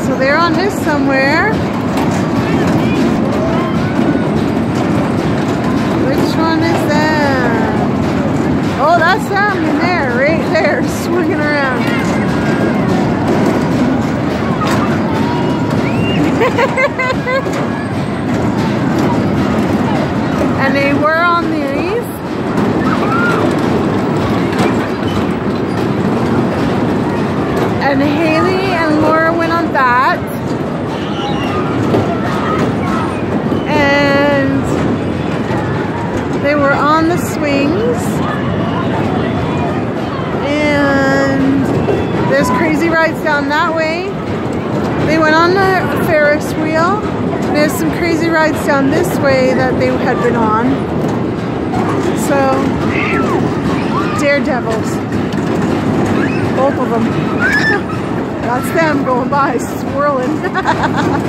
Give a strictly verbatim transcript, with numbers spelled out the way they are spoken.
So they're on this somewhere. Which one is that? Oh, that's them in there, right there, swinging around. And they were on these. And Haley and Laura went on that. And they were on the swings. And there's crazy rides down that way. They went on the Ferris wheel. There's some crazy rides down this way that they had been on. So, daredevils. Both of them. That's them going by, swirling.